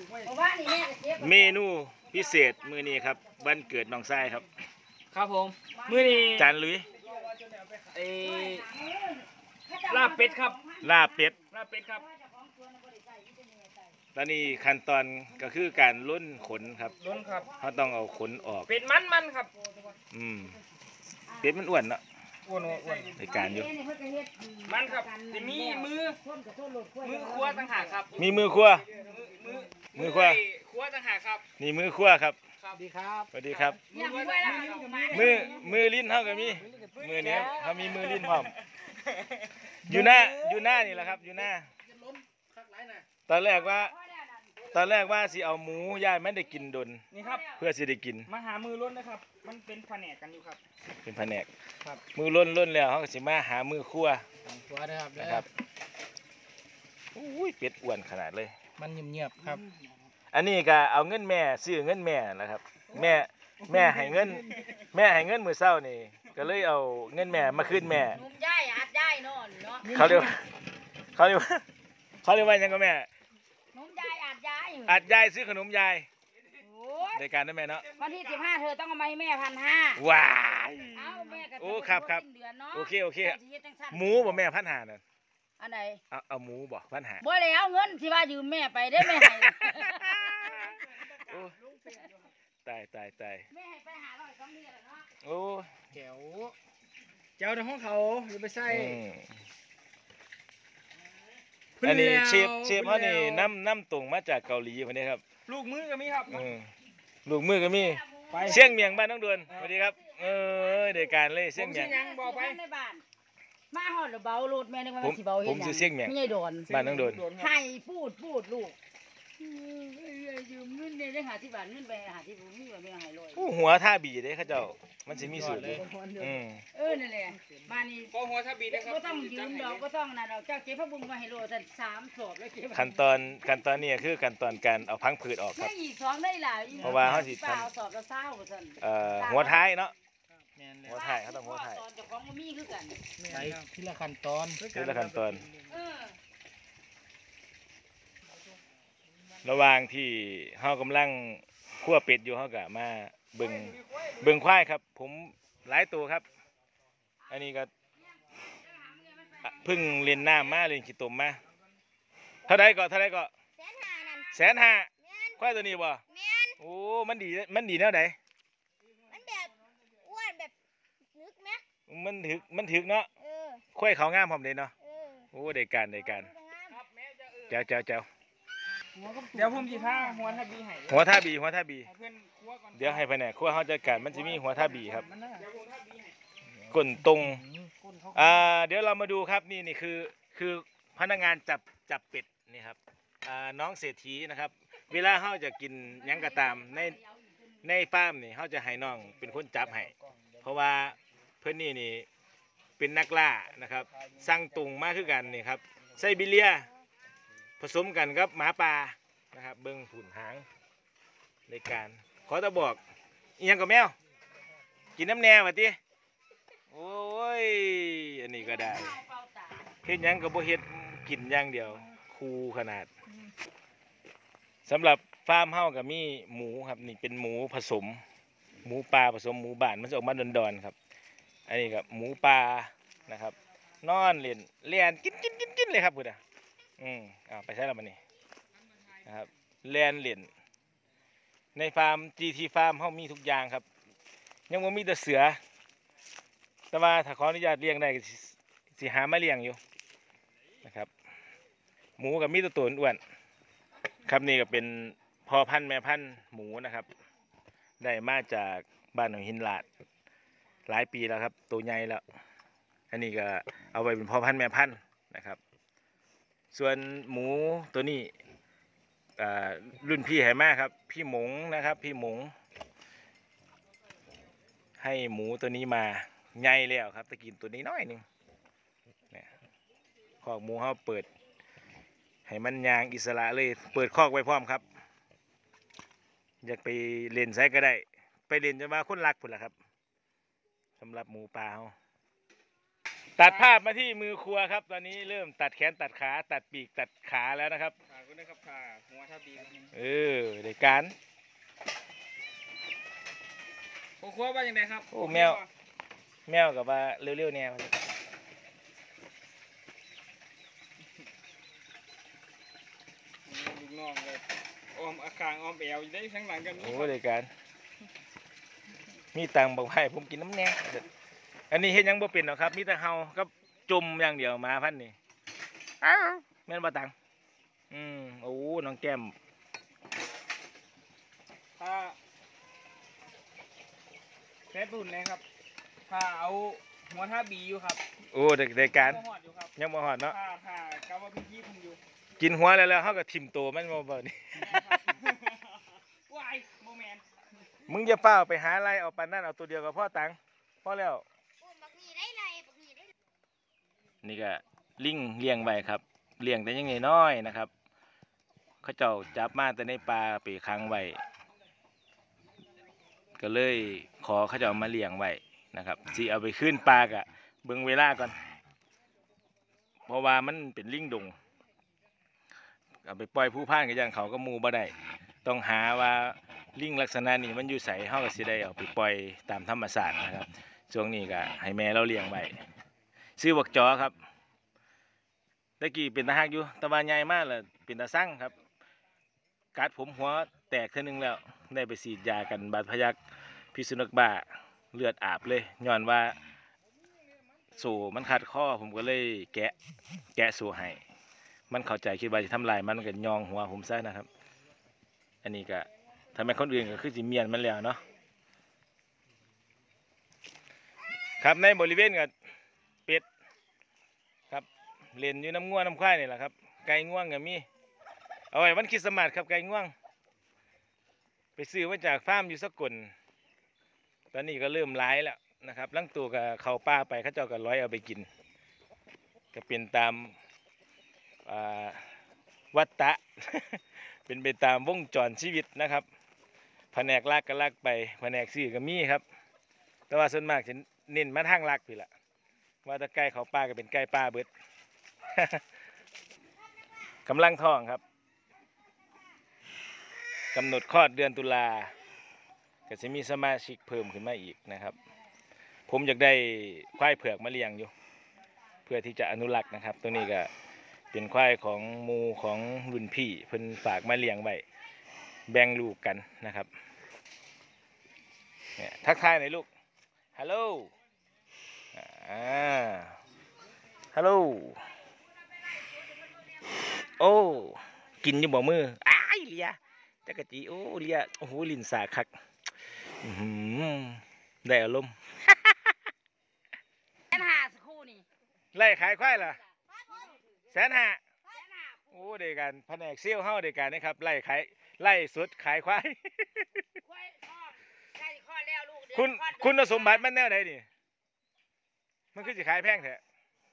เมนูพิเศษมื้อนี้ครับวันเกิดน้องทรายครับครับผมมื้อนี้จานลุยลาบเป็ดครับลาบเป็ดครับตอนนี้ขั้นตอนก็คือการล้นขนครับล้นครับเขาต้องเอาขนออกเป็ดมันครับเป็ดมันอ้วนเนาะอ้วนในการอยู่มันครับจะมีมือครัวต่างหากครับมีมือครัวครัวต่างหากครับนี่มือครัวครับสวัสดีครับสวัสดีครับมือลิ้นเท่ากับมีมือเนี้ยเขามีมือลิ้นพร้อมอยู่หน้านี่แหละครับอยู่หน้าตอนแรกว่าสิเอาหมูย่ายไม่ได้กินดนนี่ครับเพื่อสิได้กินมาหามือล้นนะครับมันเป็นแผนกกันอยู่ครับเป็นแผนกครับมือล้นแล้วเขาก็สิมาหามือครัวนะครับอุ้ยเป็ดอ้วนขนาดเลยมันเงียบครับอันนี้ก็เอาเงินแม่ซื้อเงินแม่นะครับแม่ให้เงินมื้อเช้านี่ก็เลยเอาเงินแม่มาคืนแม่นุ่มย่ายอาดย่ายเนาะเขาเรียกว่ายังก็แม่นุ่มย่ายอาดย่ายยายซื้อขนมยายในการได้แม่เนาะวันที่15เธอต้องเอามาให้แม่1,500 ว้ายแม่โอ้ครับโอเคหมูบ่แม่1,500นั่นอันไหนเอาหมูบ่1,500 บ่แล้วเงินที่ว่ายืมแม่ไปได้แม่ให้ตายแม่ให้ไป500 2เดือนแล้วเนาะโอ้แก้วเจ้าในห้องเขาอย่าไปใส่อันนี้เชฟเขานี่น้ำตรงมาจากเกาหลีคนนี้ครับลูกมือก็มีครับลูกมือก็มีเสี่ยงเมียงบ้านน้องดวนสวัสดีครับเด็กการเลยเสี่ยงเมียงบอกไปในบ้านมาหอดหรือเบาโลดแม่นึกว่าสิเบาเฮ็ดผมสิเสี่ยงเมียงไม่ใช่โดนบ้านน้องดวนให้พูดลูกยืมเงินได้หาที่บ้านเงินไปหาที่ผมมีว่าไม่ให้เลยหัวท่าบีเด้เขาเจ้ามันสิมีสูตรเลยนั่นแหละบ้านนี้พอหัวท่าบีนะครับก็ต้องยืมดอกก็ต้องนั่นดอกเจ้าเก็บพระบุญมาให้โลสัน3 ศพแล้วเก็บขั้นตอนนี้คือขั้นตอนการเอาพังผืดออกครับไม่อีก2ได้หลายเพราะว่าเขาสิทำสอบละ20ซั่นหัวท้ายเนาะหัวท้ายเขาต้องหัวท้ายตอนเจ้าของบ่มีคือกันใส่ทีละขั้นตอนระหว่างที่เฮากำลังคั่วเป็ดอยู่เฮาก็มาเบิ่งควายครับผมหลายตัวครับอันนี้ก็เพิ่งเรียนน้ำมาเรียนขี้ตมมาเท่าไรก็150,000ควายตัวนี้บ่โอ้มันดีแนวไหนมันแบบอ้วนแบบนึกไหมมันถึกเนาะควายเขางามพร้อมเลยเนาะโอ้ได้การเจ้าเดี๋ยวผมจะท่าหัวท่าบีให้หัวท่าบีเดี๋ยวให้ไปไหนครัวเขาจัดการมันจะมีหัวท่าบีครับก้นตรงเดี๋ยวเรามาดูครับนี่คือพนักงานจับเป็ดนี่ครับน้องเศรษฐีนะครับเวลาเขาจะกินยังกระตามในฟาร์มนี่เขาจะให้น้องเป็นคนจับให้เพราะว่าเพื่อนนี่เป็นนักล่านะครับสั่งตุงมากขึ้นกันนี่ครับไซบีเรียผสมกันกับหมาป่านะครับเบิ้งผุ่นหางในการขอตะบอกอีหยังกับแมวกินน้ำแนวมาติโอ้ยอันนี้ก็ได้เฮ็ดยังกับบ่เฮ็ดกินอย่างเดียวคูขนาดสำหรับฟาร์มเฮากับมีหมูครับนี่เป็นหมูผสมหมูป่าผสมหมูบ้านมันจะออกมาดอนๆครับอันนี้กับหมูป่านะครับนอนเล่นกินเลยครับพุ่นอ่ะไปใช้แล้วมันนี่นะครับแลนเหรียญในฟาร์ม GT ฟาร์มเขามีทุกอย่างครับยังว่ามีแต่เสือแต่ว่าถ้าขออนุญาตเลี้ยงได้สิหามาเลี้ยงอยู่นะครับหมูกับมีตัวอ้วนครับนี่ก็เป็นพ่อพันธุ์แม่พันธุ์หมูนะครับได้มาจากบ้านหนองหินหลาดหลายปีแล้วครับตัวใหญ่แล้วอันนี้ก็เอาไว้เป็นพ่อพันธุ์แม่พันธุ์นะครับส่วนหมูตัวนี้รุ่นพี่ให้มาครับพี่หมงนะครับพี่หมงให้หมูตัวนี้มาใหญ่แล้วครับตะกินตัวนี้น้อยนึงเนี่ยคอกหมูเขาเปิดให้มันยางอิสระเลยเปิดคอกไว้พร้อมครับอยากไปเล่นไซก็ได้ไปเล่นจะมาคนรักพุ่นละครับสำหรับหมูป่าเขาตัดภาพมาที่มือครัวครับตอนนี้เริ่มตัดแขนตัดขาตัดปีกตัดขาแล้วนะครับเลยครับค่ะหัวท่าบีได้การโอ้ครัวว่าอย่างไรครับโอ้แมวกับว่าเร็วๆแนวลูกน้องเลยอ้อมอาคางอ้อมแอวอยู่ได้ข้างหลังกันโอ้ได้การมีตังบอกให้ผมกินน้ำแน่อันนี้เฮ็ดยังบ่เป็นหรอกครับมีแต่เฮากับจุ่มอย่างเดียวมาพันนี่แม่นบ่ตังโอ้น้องแก้มถ้าแค่ตุ่นนะครับถ้าเอาหัวท่าบีอยู่ครับโอ้ได้การยังบ่ฮอดอยู่ครับยังบ่ฮอดเนาะถ้ากำว่าพี่ผมอยู่กินหัวแล้วเฮาก็ทิ่มโตมันบ่นี่วายโมแมนมึงอย่าเป้าไปหาอะไรเอาปานนั้นเอาตัวเดียวกับพ่อตังพ่อแล้วนี่ก็ลิงเลี้ยงไว้ครับเลี้ยงแต่ยังไงน้อยนะครับเขาเจ้าจับมาแต่ในป่าไปขังไว้ก็เลยขอเขาเจ้ามาเลี้ยงไว้นะครับสิเอาไปขึ้นป่ากะเบิ่งเวลาก่อนเพราะว่ามันเป็นลิงดงเอาไปปล่อยผู้พ่านกับย่างเขาก็มูบ่ได้ต้องหาว่าลิงลักษณะนี้มันอยู่ใสเฮาก็สิได้เอาไปปล่อยตามธรรมชาตินะครับช่วงนี้ก็ให้แม่เราเลี้ยงไว้ซื้อบักจอครับตะกี้เป็นตาฮักอยู่ตะวันใหญ่มากเลยเป็นตาสั่งครับกัดผมหัวแตกเท่านึงแล้วได้ไปฉีดยากันบาดพยักพิษสุนัขบ้าเลือดอาบเลยย้อนว่าสู่มันขัดข้อผมก็เลยแกะสู่ให้มันเข้าใจคิดว่าจะทำลายมันก็ยองหัวผมซะนะครับอันนี้ก็ทำไมคนอื่นก็คือสิเมียนมันแล้วเนาะครับในบริเวณกับเป็ดครับเล่นอยู่น้ำง่วงน้ำควายนี่แหละครับไก่ง่วงก็มีเอาไว้วันคริสต์มาสครับไก่ง่วงไปซื้อมาจากฟาร์มอยู่สกลตอนนี้ก็เริ่มร้ายแล้วนะครับลังตัวกับเขาป้าไปเขาเจ้าก็ร้อยเอาไปกินก็เป็นตามวัฏฏะ เป็นไปตามวงจรชีวิตนะครับแผนกลักก็ลักไปแผนกซื้อก็มีครับแต่ว่าส่วนมากจะเน้นมาทางลักพี่ละว่าถ้าไก่เขาป้าก็เป็นไก่ป้าเบิด กำลังท้องครับกำหนดคลอดเดือนตุลาก็จะมีสมาชิกเพิ่มขึ้นมาอีกนะครับผมอยากได้ควายเผือกมาเลี้ยงอยู่เพื่อที่จะอนุรักษ์นะครับตัวนี้ก็เป็นควายของหมู่ของรุ่นพี่เพิ่นฝากมาเลี้ยงไว้แบ่งลูกกันนะครับเนี่ยทักทายหน่อยลูกฮัลโหลฮัลโหลโอ้กินอยู่บ่มืออ้ายเลียจักรจีโอ้เลียโอ้โหลิ้นสาคักได้อารมณ์ 150สักครู่นี่ไล่ขายควายเหรอ150,000โอ้เด็กกันแผนกเซี่ยวเฮาเด็กกันนะครับไล่ขายไล่สดขายควายควายทอดใกล้คลอดแล้วลูกเดือนคุณคลอดคุณสมบัติมันแนวไหนนี่มันคือสิขายแพงแท้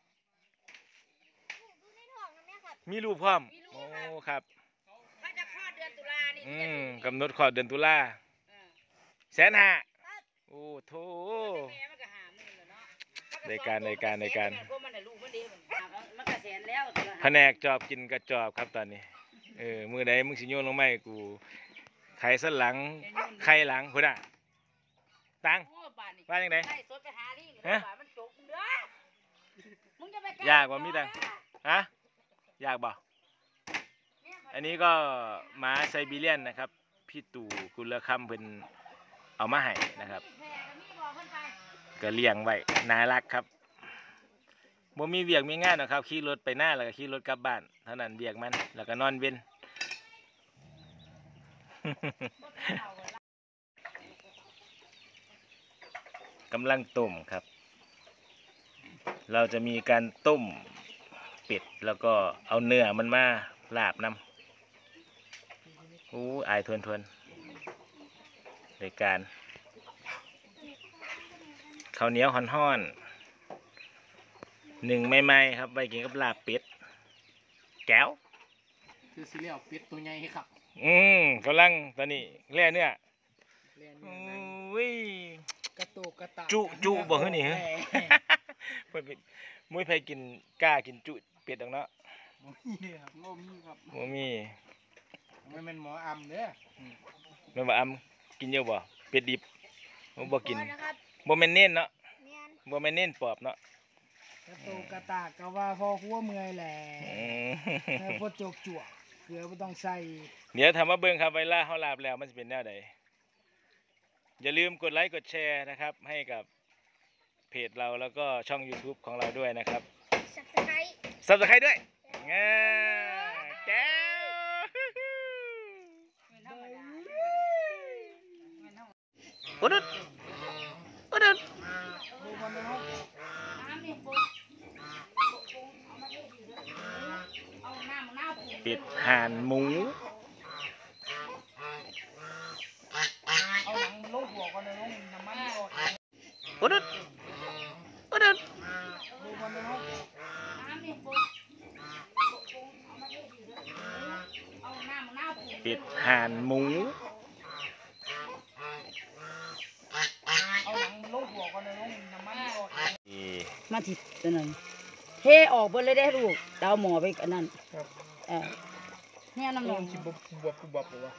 มีรูปพร้อมโอ้ครับเขาจะคลอดเดือนตุลานี่กำหนดคลอดเดือนตุลาเออ 150,000โอ้โถแม่มันก็50,000แล้วเนาะในการพวกมันได้ลูกมันดีมันก็แสนแล้วแผนกจอบกินกระจอบครับตอนนี้มือใดมึงสิโยนลงไม้กูไข่สันหลังไข่หลังพุ่นน่ะตังโอ้ป่านนี้ว่าจังได๋ไล่สดไปหาลิงฮะป่านมันจกมึงเด้อมึงจะไปยากกว่ามีแต่ ฮะอยากบ่อันนี้ก็หมาไซบีเรียนนะครับพี่ตู่กุลคำเพิ่นเอามาให้นะครับแม่ก็มีบอกเพิ่นไปก็เลี้ยงไว้น่ารักครับบ่มีเวียกมีงานหรอกครับขี่รถไปหน้าแล้วก็ขี่รถกลับบ้านเท่านั้นเวียกมันแล้วก็นอนเว้น กำลังต้มครับเราจะมีการต้มเป็ดแล้วก็เอาเนื้อมันมาลาบน้ำอายทวนในการข้าวเหนียวห่อนๆหนึ่งใหม่ๆครับไปกินกับลาบเป็ดแก้วคือซีเรียลเป็ดตัวใหญ่ครับกำลังตอนนี้แล่เนื้อเรียนอุ้ยกระตุกกระตาจุบ่ฮื้อนี่ เพิ่นมุ้ยไผกินกล้ากินจุเป็ดดอกเนาะนี่ครับโง่มีครับบ่มีมันเป็นหมออำเด้อแม่นบ่อำกินเยอะบ่เป็ดดิบบ่กินนะครับบ่แม่นเน้นเนาะเนียนบ่แม่นเน้นปอบเนาะกระโตกระตากก็ว่าพอหัวเมื่อยแหละอืมแล้วพอจกจั่วเกลือบ่ต้องใส่เดี๋ยวทำมาเบิ่งครับเวลาเฮาลาบแล้วมันสิเป็นแนวใดอย่าลืมกดไลค์กดแชร์นะครับ ให้กับเพจเราแล้วก็ช่อง YouTube ของเราด้วยนะครับสับตะไคร้ Subscribe ด้วยแก้วอุดอุดอุดอุดดูมันนะครับปิดห่านหมูเอาหนังลงหัวก่อนนะลงน้ำมันออกอุดอุดอุดอุดดูมันนะครับปิดห่านหมูเอาหนังลงหัวก่อนนะลงน้ำมันออกนี่มาทิตัวนั้นเทออกเบิดเลยได้ลูกดาวหมอไปอันนั้นครับเนี่ยน้ำลลงงสิบบวะ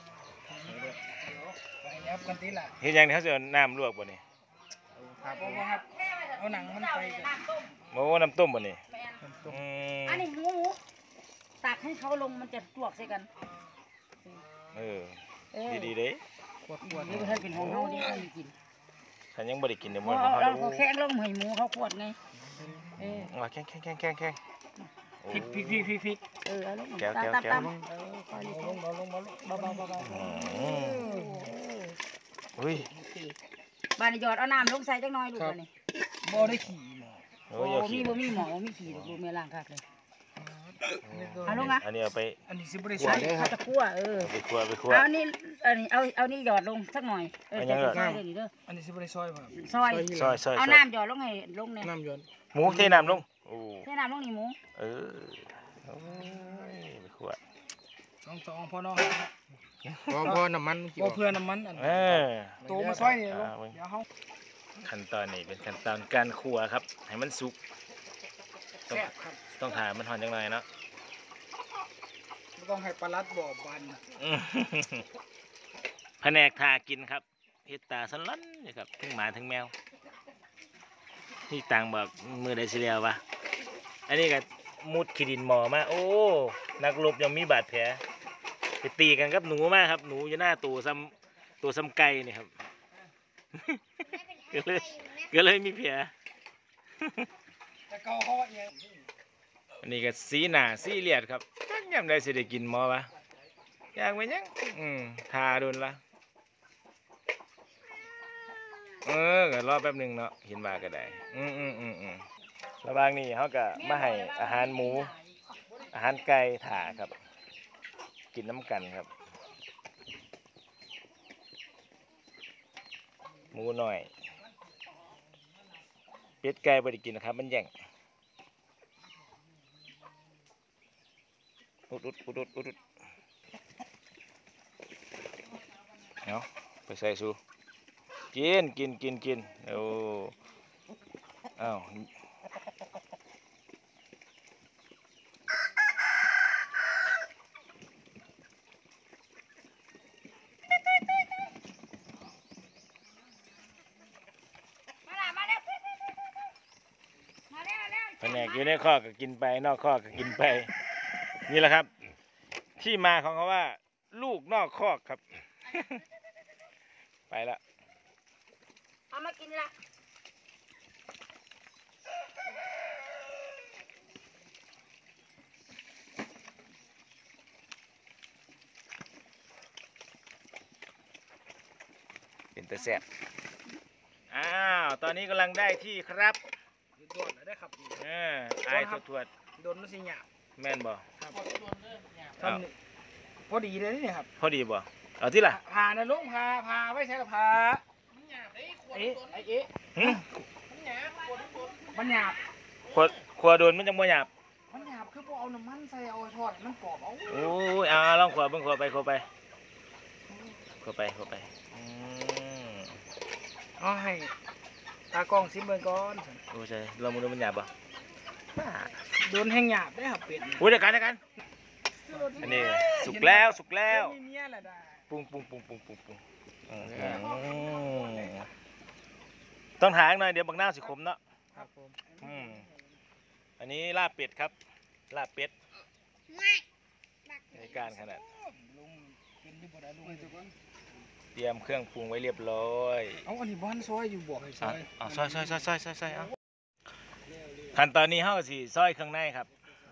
ไปยับกันทีละเฮ็ดหยังนี่เขาสิเอาน้ำลวกบ่นี่ครับผมครับเอาหนังมันไปกันบ่น้ำต้มบ่นี่อืมอันนี้หมูตักให้เขาลงมันจะจวกใส่กันเออเออดีๆเด้ปวดนี่ก็ให้เป็นของเขาดีเขาไม่กินฉันยังบ่ได้กินเดี๋ยวเพมื้อราะนี้เราเขาแข้งลงให้หมูเขาขวดไงเออว่าแข้งโอ้พริกเอาลงแก้วตามค่อยลงมาเบาอืมอุ้ยบ้านนี่หยอดเอาน้ำลงใส่จักหน่อยลูกอันนี้บ่ได้ขี่หมอโอ้โอ้ยอย่ามีขี้บ่มีหมอบ่มีขี้ลูกแม่ล้างคักเลย เอาลงอัอะนนี้เอาไปอันนี้สิบ่ได้ใส่ใส่เขาจะคั่วเอาไปคั่วเอานี่เอานี่หยอดลงสักหน่อยจะใส่เลยนี่เด้ออันนี้สิบ่ได้ซอยบ่ครับซอยซอยเอาน้ำหยอดลงให้ลงเนี่ยน้ำยนต์หมูเทน้ำลงโอ้เทน้ำลงนี่หมูเออโอ้ยไปคั่วสองพอน้องพอน้ำมันบ่เพื่อน้ำมันอันเออโตมาซอยนี่ลงเดี๋ยวเฮาขั้นตอนนี้เป็นขั้นตอนการคั่วครับ ให้มันสุกต้องแซ่บครับต้องถ่ายมันหอนจังหน่อยเนาะบ่ต้องให้ปลาลัดบ่บานอืมแผนกทากินครับเฮ็ดตาสลันนี่ครับทั้งหมาทั้งแมวนี่ต่างบอกมือใดสิแล้ววะอันนี้ก็มุดขี้ดินหมอมาโอ้นักรบยังมีบาดแผลไปตีกันกับหนูมากครับ หนูอยู่หน้าตัวซ้ำไก่นี่ครับ ก็เลยมีแผลแต่เกาเฮาเองอันนี้ก็สีหน้าสีเลียดครับจักยามใดสิได้กินหมอวะย่างไปยังทาโดนละก็รอแป๊บหนึงเนาะเห็นว่าก็ได้ระหว่างนี้เขาก็มาให้อาหารหมู อาหารไก่ถ่าครับ กินน้ำกันครับ หมูหน่อย เป็ดไก่บ่ได้กินนะครับ มันแย่งอุดเอาไปใส่สูกินโอ้อ้าวแผนกอยู่ในข้อก็กินไปนอกข้อก็กินไป นี่แหละครับ ที่มาของเขาว่า ลูกนอกคอกครับ ไปละเอามากินละเป็นตะแซ่บอ้าวตอนนี้กำลังได้ที่ครับโดนได้ครับอายถวดโดนมันสิหยาบแม่นบ่ครับอ้าวพอดีเลยนี่ครับพอดีบ่เอาที่ล่ะพานะลุงพาไว้ใช้ละพาไอ้เอ๊ะหึมันหยาบขวโดนมันจังบ่หยาบมันหยาบคือพวกเอาน้ำมันใส่เอาทอดมันกรอบเอาโอ้ยลองขวเบิ่งขวไปอืมเอาให้ตากล้องซิมเบิ่งก่อนโอ้ใช่ลองมาดูมันหยาบบ่บ้าโดนแห้งหยาบได้ครับเป็ดอุ้ยเดี๋ยวกันอันนี้สุกแล้วมีเมียแหละได้ปรุงต้องหาหน่อยเดี๋ยวบักหน้าสิขมเนาะครับผมอันนี้ลาบเป็ดครับลาบเป็ดในการขนาดลุงเป็นที่บ่ได้ลุงเตรียมเครื่องปรุงไว้เรียบร้อยเอาอันนี้บ้านซอยอยู่บอกให้ซอยซอยเอาขั้นตอนนี้เฮาสิซอยข้างในครับ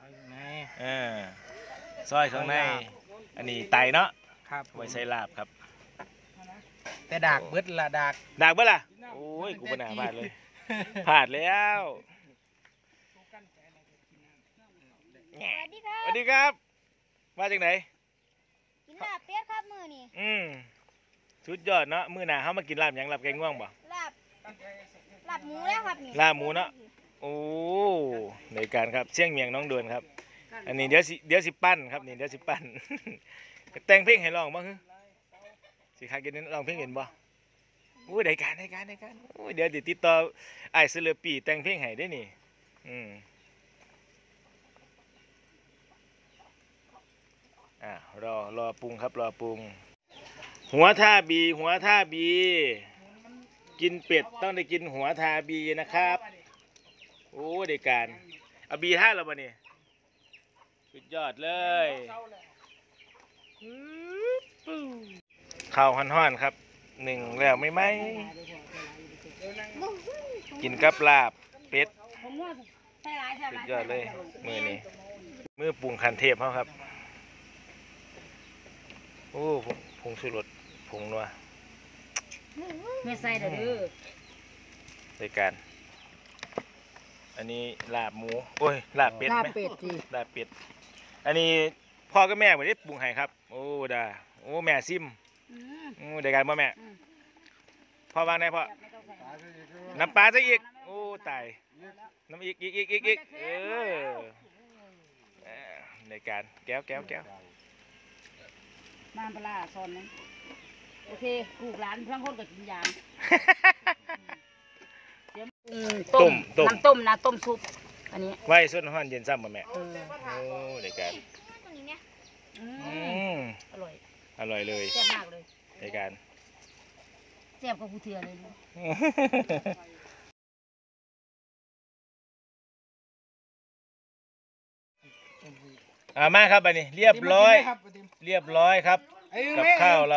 ซอยข้างในอันนี้ไตเนาะครับไว้ใส่ลาบครับแต่ดากเบิดละดากดากเบ่ล่ะโอ้ยกูบ่น่าพลาดเลยพลาดแล้วสวัสดีครับมาจากไหนกินลาบเป็ดครับมือนี่สุดยอดเนาะมื้อหน้าเฮามากินลาบหยังลาบแกงง่วงบ่ลาบหมูแล้วครับนี่ลาบหมูเนาะโอ้ในการครับเชียงเมียงน้องโดนครับ อันนี้เดี๋ยวสิปั้นครับนี่เดี๋ยวสิปั้น แต่งเพลงให้ร้องบ่ฮึสิคักกินร้องเพลงเห็นบ่โอ้ยได้การโอ้ยเดี๋ยวติดต่อไอ้เสลอปีแต่งเพลงให้ได้นี่รอปรุงครับรอปรุงหัวท่าบีกินเป็ดต้องได้กินหัวทาบีนะครับโอ้ได้การเอาบีท่าเราบ่นี่สุดยอดเลยข้าวห่อนๆครับหนึ่งแล้วไม่ไหมกินกับลาบเป็ดสุดยอดเลยมือนี้มือปรุงคันเทพเขาครับโอ้ผงชูรสผงนัวไม่ใส่เด้อในการอันนี้ลาบหมูโอ้ยลาบเป็ดลาไหบมเป็ดสิลาบเป็ดอันนี้พ่อกับแม่ไม่ได้ปรุงให้ครับโอ้ดาโอ้แม่ซิมได้การบ่แม่พ่อวางไหนพ่อน้ำปลาซะอีกโอ้ตายน้ำอีกในการแก้วน้ำปลาซอนนึงโอเคลูกหลานทั้งคนก็กินยางต้มน้ำต้มนะต้มซุปอันนี้ไว้ส่วนห้อนเย็นซ้ำบ่แม่โอ้ในการตัวนี้เนี่ยอร่อยอร่อยเลยแซ่บมากเลยในการแซ่บกว่าผู้เทือเลยมาครับอันนี้เรียบร้อยครับกับข้าวเรา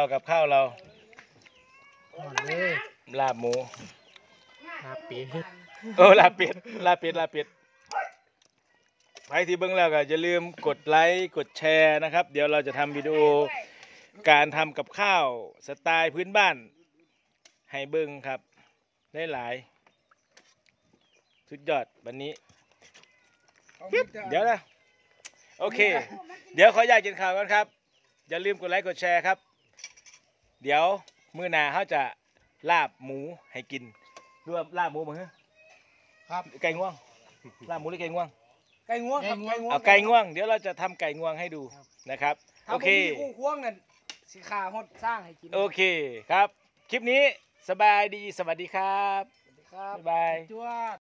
ลาบหมูลาบเป็ดลาบเป็ดใครที่เบิ่งแล้วก็อย่าลืมกดไลค์กดแชร์นะครับ เดี๋ยวเราจะทำวิดีโอการทำกับข้าวสไตล์พื้นบ้านให้เบิ่งครับได้หลายสุดยอดวันนี้เดี๋ยวนะโอเคเดี๋ยวขออยากกินข้าวกันครับอย่าลืมกดไลค์กดแชร์ครับเดี๋ยวมื้อหน้าเขาจะลาบหมูให้กินรวมลาบหมูมั้งครับไก่ง่วงลาบหมูหรือไก่ง่วงไก่ง่วงครับเอาไก่ง่วงเดี๋ยวเราจะทำไก่ง่วงให้ดูนะครับโอเคคู่ควงนั่นสิขาฮอดสร้างให้กินโอเคครับคลิปนี้สบายดีสวัสดีครับครับบ๊ายบายจวด